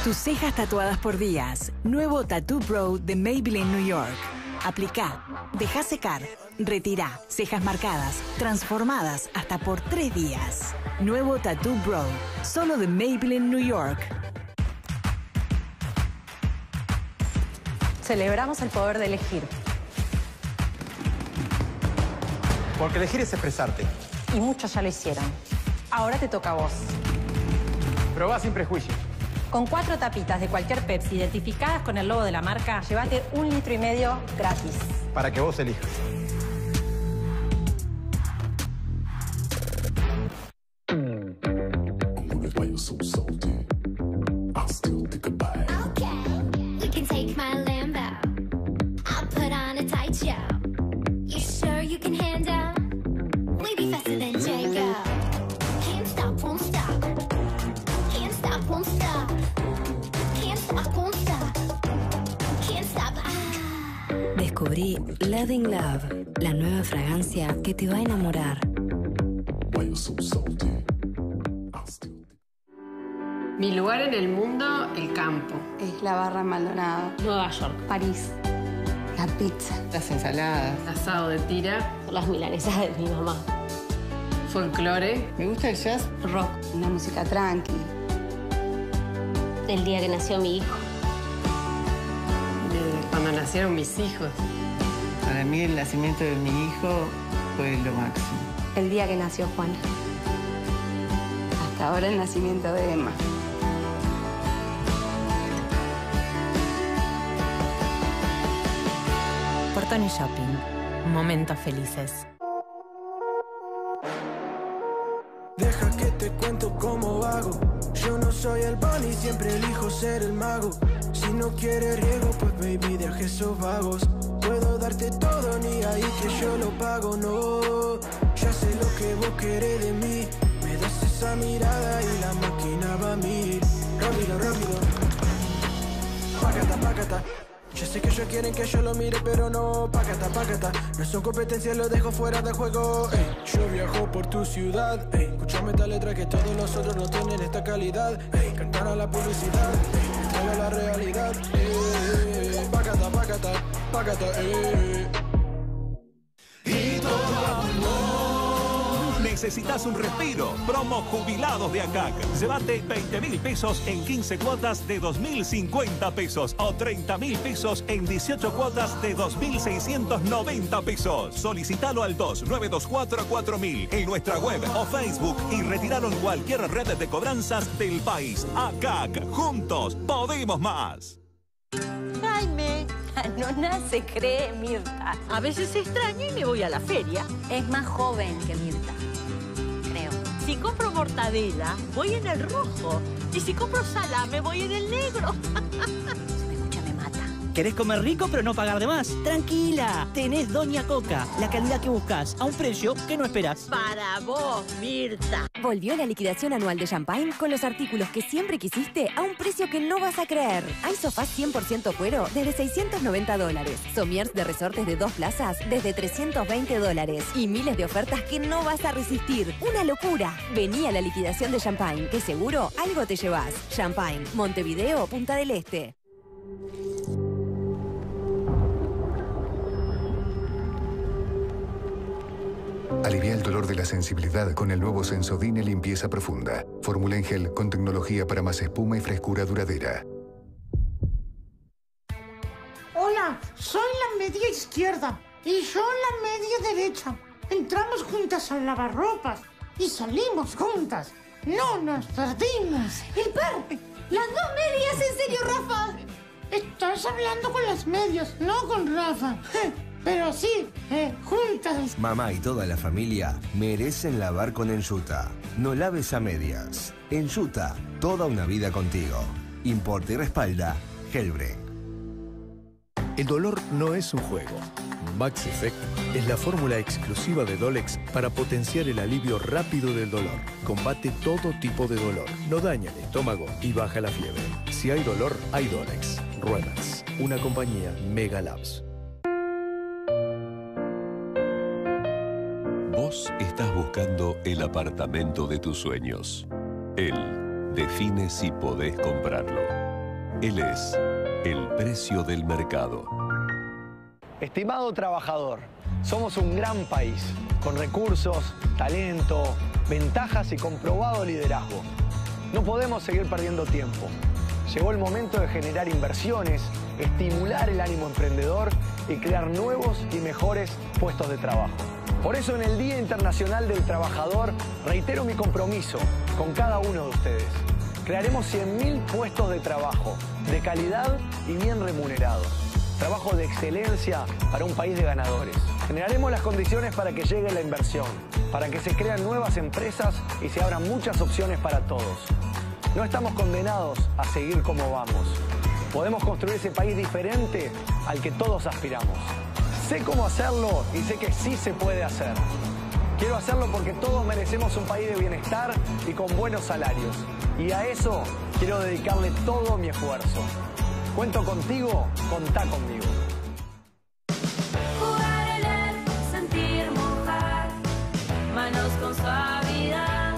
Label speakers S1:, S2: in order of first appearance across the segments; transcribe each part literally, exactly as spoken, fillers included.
S1: Tus cejas tatuadas por días. Nuevo Tattoo Pro de Maybelline New York. Aplicá, deja secar, retirá. Cejas marcadas, transformadas hasta por tres días. Nuevo Tattoo Pro, solo de Maybelline New York.
S2: Celebramos el poder de elegir.
S3: Porque elegir es expresarte.
S2: Y muchos ya lo hicieron. Ahora te toca a vos.
S3: Probá sin prejuicio.
S2: Con cuatro tapitas de cualquier Pepsi identificadas con el logo de la marca, llévate un litro y medio gratis.
S3: Para que vos elijas.
S4: Descubrí Loving Love, la nueva fragancia que te va a enamorar.
S5: Mi lugar en el mundo, el campo.
S6: Es la barra Maldonado.
S5: Nueva York.
S6: París. La pizza.
S5: Las ensaladas. Asado de tira.
S7: Las milanesas de mi mamá.
S5: Folclore.
S6: Me gusta el jazz.
S7: Rock.
S6: Una música tranqui.
S7: El día que nació mi hijo.
S5: Cuando nacieron mis hijos.
S8: Para mí el nacimiento de mi hijo fue lo máximo.
S6: El día que nació Juana. Hasta ahora el nacimiento de Emma.
S9: Portoni Shopping. Momentos felices.
S10: Deja que te cuento cómo hago. Yo no soy el bunny, siempre elijo ser el mago. Si no quieres riego, pues baby, deja esos vagos. Puedo darte todo, ni ahí que yo lo pago, no. Ya sé lo que vos querés de mí. Me das esa mirada y la máquina va a mil. Rápido, rápido. Pácata, pácata. Ya sé que ellos quieren que yo lo mire, pero no. Pácata, pácata. No son competencias, lo dejo fuera de juego. Ey, yo viajo por tu ciudad. Ey, escúchame esta letra que todos los otros no tienen esta calidad. Ey, cantar a la publicidad. Ey, traigo la realidad. Ey, pácata, pácata, pácata, ey.
S11: Y todo ¿necesitas un respiro? Promo Jubilados de A C A C. Llévate veinte mil pesos en quince cuotas de dos mil cincuenta pesos o treinta mil pesos en dieciocho cuotas de dos mil seiscientos noventa pesos. Solicitalo al dos nueve dos cuatro cuatro mil en nuestra web o Facebook y retiralo en cualquier red de cobranzas del país. A C A C. Juntos podemos más.
S12: Jaime, no nace, cree Mirta. A veces extraño y me voy a la feria.
S7: Es más joven que Mirta, creo.
S12: Si compro mortadela, voy en el rojo. Y si compro salame, voy en el negro.
S7: Si me escucha, me mata.
S13: ¿Querés comer rico pero no pagar de más? Tranquila, tenés Doña Coca, la calidad que buscas a un precio que no esperás.
S12: Para vos, Mirta.
S14: Volvió la liquidación anual de Champagne con los artículos que siempre quisiste a un precio que no vas a creer. Hay sofás cien por ciento cuero desde seiscientos noventa dólares. Somiers de resortes de dos plazas desde trescientos veinte dólares. Y miles de ofertas que no vas a resistir. ¡Una locura! Vení a la liquidación de Champagne, que seguro algo te llevas. Champagne, Montevideo, Punta del Este.
S15: Alivia el dolor de la sensibilidad con el nuevo Sensodyne Limpieza Profunda. Fórmula en gel con tecnología para más espuma y frescura duradera.
S16: Hola, soy la media izquierda y yo la media derecha. Entramos juntas al lavarropas y salimos juntas. No nos perdimos.
S17: ¡El par! ¡Las dos medias! ¿En serio, Rafa?
S16: Estás hablando con las medias, no con Rafa. Pero sí, eh, juntas.
S18: Mamá y toda la familia merecen lavar con Enjuta. No laves a medias. Enjuta, toda una vida contigo. Importa y respalda Helbring.
S19: El dolor no es un juego. Max Effect es la fórmula exclusiva de Dolex para potenciar el alivio rápido del dolor. Combate todo tipo de dolor, no daña el estómago y baja la fiebre. Si hay dolor, hay Dolex. Ruemax, una compañía Mega Labs.
S20: Vos estás buscando el apartamento de tus sueños. Él define si podés comprarlo. Él es el precio del mercado.
S21: Estimado trabajador, somos un gran país, con recursos, talento, ventajas y comprobado liderazgo. No podemos seguir perdiendo tiempo. Llegó el momento de generar inversiones, estimular el ánimo emprendedor y crear nuevos y mejores puestos de trabajo. Por eso en el Día Internacional del Trabajador reitero mi compromiso con cada uno de ustedes. Crearemos cien mil puestos de trabajo, de calidad y bien remunerados. Trabajo de excelencia para un país de ganadores. Generaremos las condiciones para que llegue la inversión, para que se crean nuevas empresas y se abran muchas opciones para todos. No estamos condenados a seguir como vamos. Podemos construir ese país diferente al que todos aspiramos. Sé cómo hacerlo y sé que sí se puede hacer. Quiero hacerlo porque todos merecemos un país de bienestar y con buenos salarios. Y a eso quiero dedicarle todo mi esfuerzo. Cuento contigo, contá conmigo.
S22: Jugar en él, sentir mojar, manos con suavidad.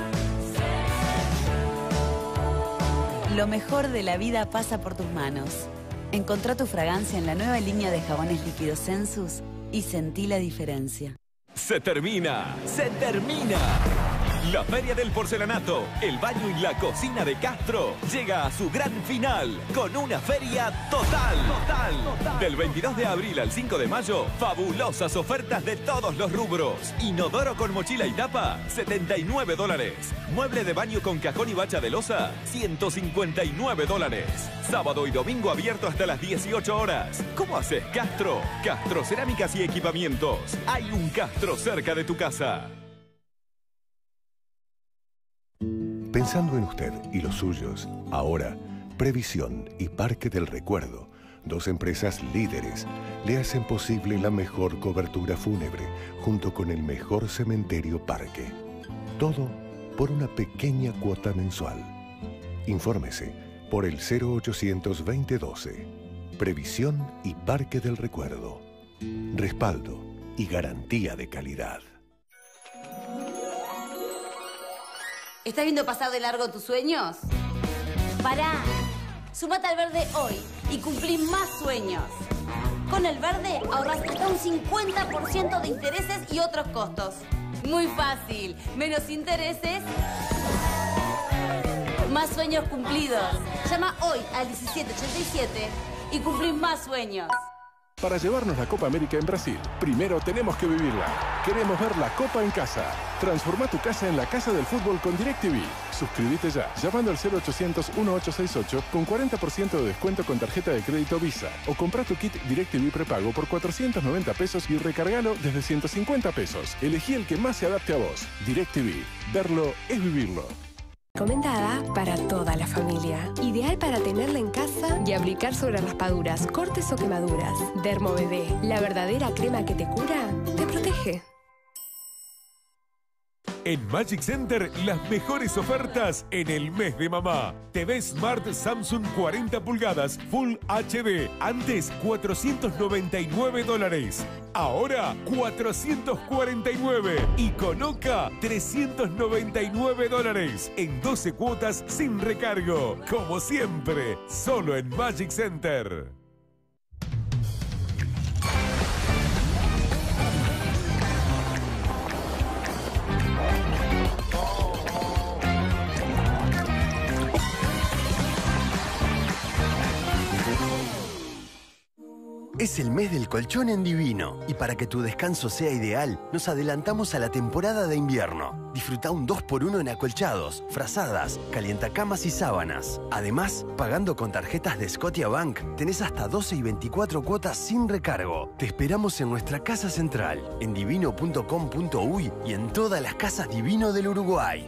S1: Lo mejor de la vida pasa por tus manos. Encontrá tu fragancia en la nueva línea de jabones líquidos Sensus y sentí la diferencia.
S11: Se termina, se termina. La Feria del Porcelanato, el baño y la cocina de Castro llega a su gran final con una feria total. Total. Total. Del veintidós de abril al cinco de mayo, fabulosas ofertas de todos los rubros. Inodoro con mochila y tapa, setenta y nueve dólares. Mueble de baño con cajón y bacha de loza, ciento cincuenta y nueve dólares. Sábado y domingo abierto hasta las dieciocho horas. ¿Cómo haces, Castro? Castro Cerámicas y Equipamientos. Hay un Castro cerca de tu casa.
S15: Pensando en usted y los suyos, ahora, Previsión y Parque del Recuerdo, dos empresas líderes, le hacen posible la mejor cobertura fúnebre junto con el mejor cementerio parque. Todo por una pequeña cuota mensual. Infórmese por el cero ochocientos veinte doce. Previsión y Parque del Recuerdo. Respaldo y garantía de calidad.
S17: ¿Estás viendo pasar de largo tus sueños? Pará. Sumate al Verde hoy y cumplí más sueños. Con el Verde ahorras hasta un cincuenta por ciento de intereses y otros costos. Muy fácil. Menos intereses, más sueños cumplidos. Llama hoy al diecisiete ochenta y siete y cumplí más sueños.
S23: Para llevarnos la Copa América en Brasil, primero tenemos que vivirla. Queremos ver la Copa en casa. Transforma tu casa en la casa del fútbol con DirecTV. Suscríbete ya, llamando al cero ochocientos, dieciocho sesenta y ocho con cuarenta por ciento de descuento con tarjeta de crédito Visa. O compra tu kit DirecTV prepago por cuatrocientos noventa pesos y recargalo desde ciento cincuenta pesos. Elegí el que más se adapte a vos. DirecTV. Verlo es vivirlo.
S24: Recomendada para toda la familia. Ideal para tenerla en casa y aplicar sobre raspaduras, cortes o quemaduras. Dermo Bebé, la verdadera crema que te cura, te protege.
S11: En Magic Center, las mejores ofertas en el mes de mamá. T V Smart Samsung cuarenta pulgadas Full H D. Antes cuatrocientos noventa y nueve dólares. Ahora cuatrocientos cuarenta y nueve. Y con Oca trescientos noventa y nueve dólares. En doce cuotas sin recargo. Como siempre, solo en Magic Center.
S25: Es el mes del colchón en Divino y para que tu descanso sea ideal, nos adelantamos a la temporada de invierno. Disfruta un dos por uno en acolchados, frazadas, calientacamas y sábanas. Además, pagando con tarjetas de Scotiabank, tenés hasta doce y veinticuatro cuotas sin recargo. Te esperamos en nuestra casa central, en divino punto com punto uy y en todas las casas Divino del Uruguay.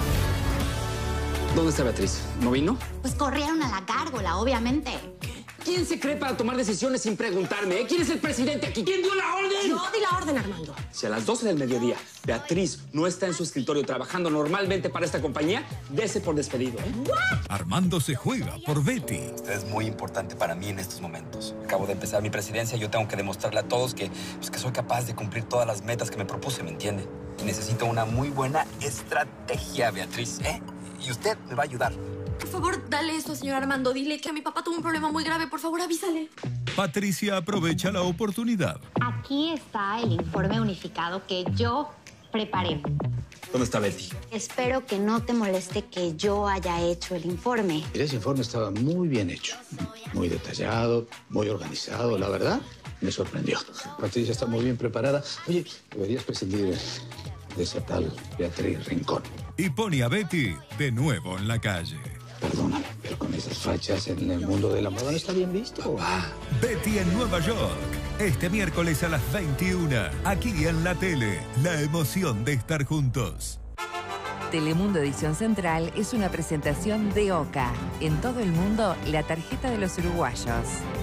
S26: ¿Dónde está Beatriz? ¿No vino?
S7: Pues corrieron a la gárgola, obviamente.
S2: ¿Quién se cree para tomar decisiones sin preguntarme? ¿Eh? ¿Quién es el presidente aquí? ¿Quién dio la orden?
S12: Yo di la orden, Armando.
S2: Si a las doce del mediodía Beatriz no está en su escritorio trabajando normalmente para esta compañía, dese por despedido, ¿eh?
S3: Armando se juega por Betty.
S4: Usted es muy importante para mí en estos momentos. Acabo de empezar mi presidencia y yo tengo que demostrarle a todos que, pues, que soy capaz de cumplir todas las metas que me propuse, ¿me entiende? Y necesito una muy buena estrategia, Beatriz, ¿eh? Y usted me va a ayudar.
S5: Por favor, dale esto, señor Armando. Dile que a mi papá tuvo un problema muy grave. Por favor, avísale.
S3: Patricia aprovecha la oportunidad.
S8: Aquí está el informe unificado que yo preparé.
S4: ¿Dónde está Betty?
S8: Espero que no te moleste que yo haya hecho el informe.
S26: Ese informe estaba muy bien hecho, muy detallado, muy organizado, la verdad. Me sorprendió. Patricia está muy bien preparada. Oye, deberías prescindir de esa tal Beatriz Rincón.
S3: Y pone a Betty de nuevo en la calle.
S26: Perdóname, pero con esas fachas en el mundo de la moda no está bien visto.
S3: Papá. Betty en Nueva York. Este miércoles a las veintiuna. Aquí en la tele. La emoción de estar juntos.
S27: Telemundo Edición Central es una presentación de OCA. En todo el mundo, la tarjeta de los uruguayos.